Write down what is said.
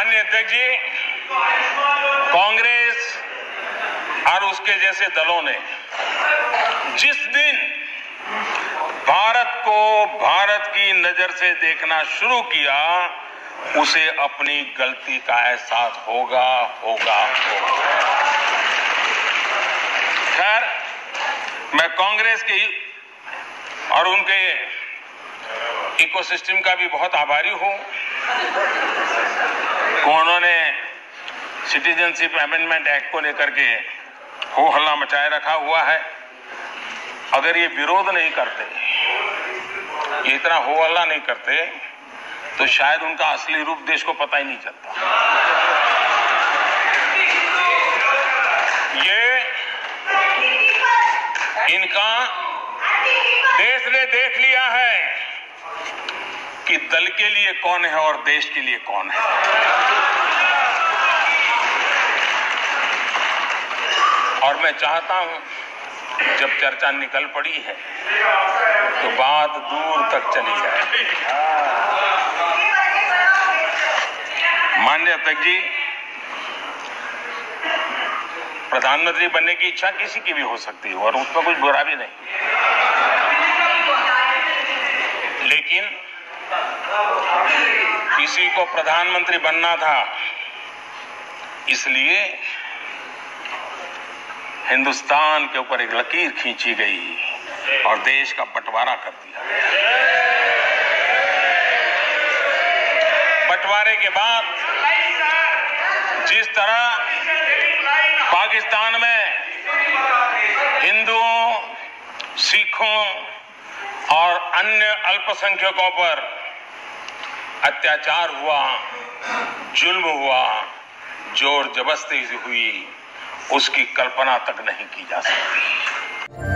माननीय अध्यक्ष जी, कांग्रेस और उसके जैसे दलों ने जिस दिन भारत को भारत की नजर से देखना शुरू किया, उसे अपनी गलती का एहसास होगा। खैर, मैं कांग्रेस के और उनके इकोसिस्टम का भी बहुत आभारी हूं। उन्होंने सिटीजनशिप अमेंडमेंट एक्ट को लेकर के हो हल्ला मचाए रखा हुआ है। अगर ये विरोध नहीं करते, ये इतना हो हल्ला नहीं करते, तो शायद उनका असली रूप देश को पता ही नहीं चलता। ये इनका देश ने देख लिया है कि दल के लिए कौन है और देश के लिए कौन है। और मैं चाहता हूं, जब चर्चा निकल पड़ी है तो बात दूर तक चली जाए। माननीय अध्यक्ष जी, प्रधानमंत्री बनने की इच्छा किसी की भी हो सकती है और उसमें कुछ बुरा भी नहीं, लेकिन किसी को प्रधानमंत्री बनना था, इसलिए हिंदुस्तान के ऊपर एक लकीर खींची गई और देश का बंटवारा कर दिया गया। बंटवारे के बाद जिस तरह पाकिस्तान में हिंदुओं, सिखों और अन्य अल्पसंख्यकों पर अत्याचार हुआ, जुल्म हुआ, जोर जबरदस्ती हुई, उसकी कल्पना तक नहीं की जा सकती।